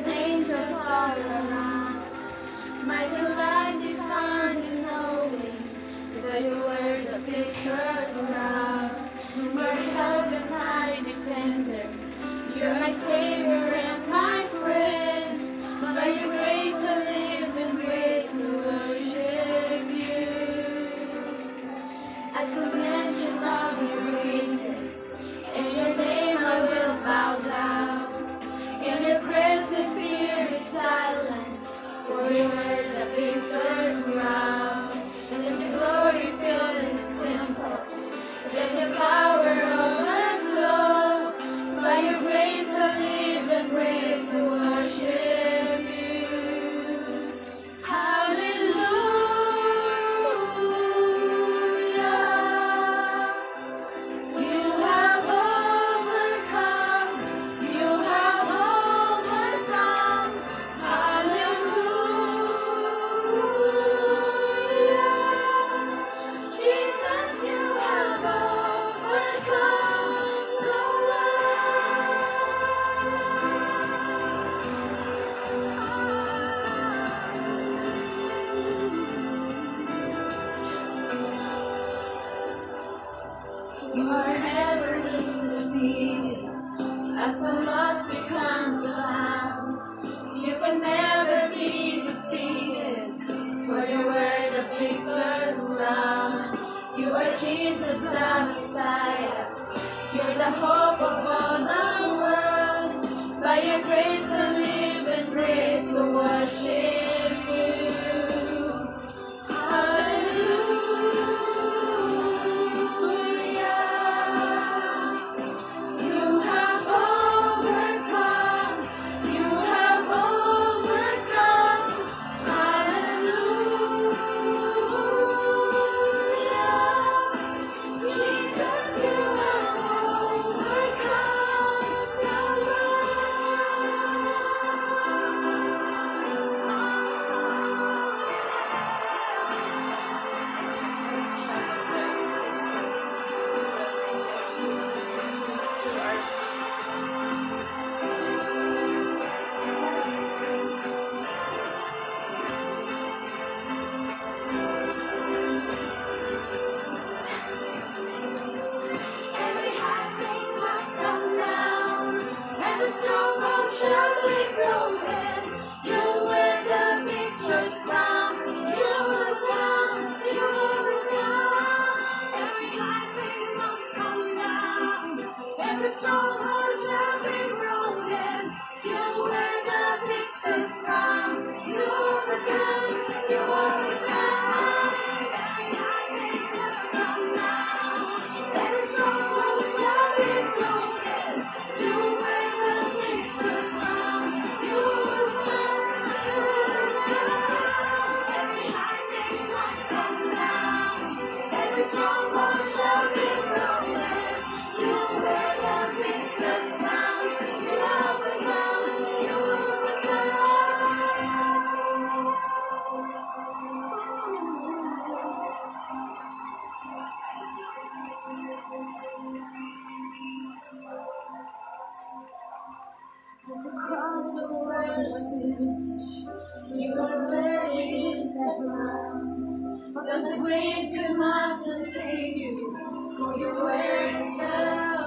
angels all around. My delight is found in knowing that you were the victor's crown. You're help and my defender. You're my savior and my friend. By your grace I live and breathe to worship you. At the mention of your greatness, in your name I will bow down. In your presence fear is silence, for you are the victor's crown. And let the glory fill this temple, let the power overflow. By your grace I live and breathe to worship you. Hallelujah. You have overcome. You have overcome. Hallelujah. Jesus, you have overcome the world. You are ever interceding as the lost become the found. You can never be defeated, for you were the victor's crown. You are Jesus the Messiah. You're the hope of all the world. By your grace I live and breathe to worship you. Hallelujah. You have overcome. You have overcome. Hallelujah. Jesus, you have overcome the Every high thing must come down, every stronghold shall be broken. You wear the victor's crown. You overcome, you overcome. Every high thing must come down, every stronghold shall be broken. You wear the victor's crown. You overcome, you overcome. Every high thing must come down, every stronghold shall be broken. You wear the victor's crown. You overcome, you overcome. Every high thing must come down, every stronghold shall be broken. You wear the victor's crown. You overcome, you the cross of worship, you are buried in the ground. But the grave could not contain you, for you were the